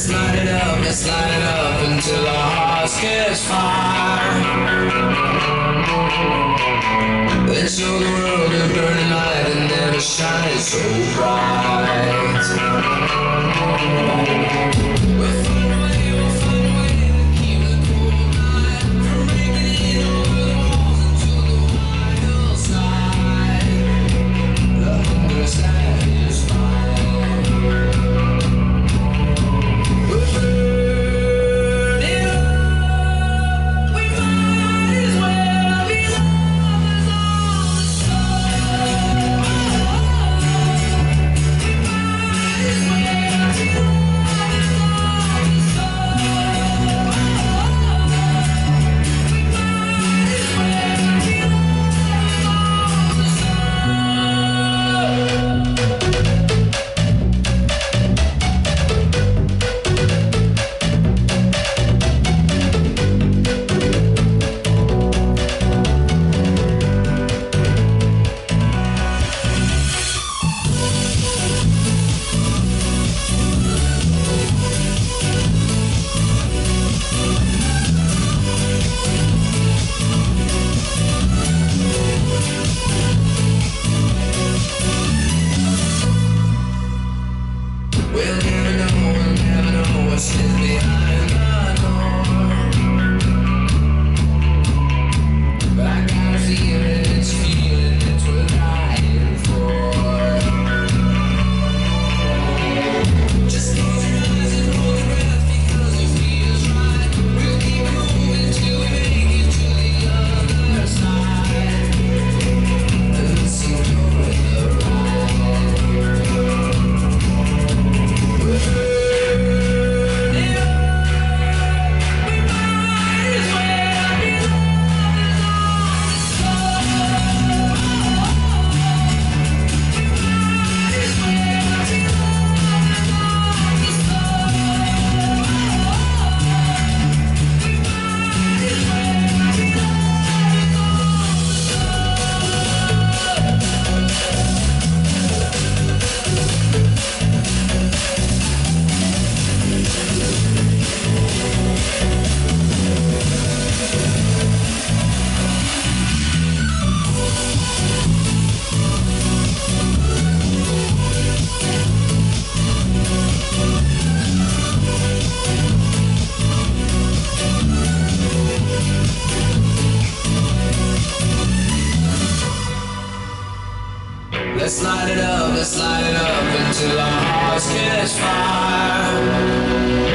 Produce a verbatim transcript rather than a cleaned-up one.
Let's light it up, let's light it up until our hearts catch fire. Let's show the world a burning light that never shines so bright. We'll find a way, we'll find a way to keep the cold night from breaking in over the walls into the wild side. The hunger satisfied. Let's light it up, let's light it up until our hearts catch fire.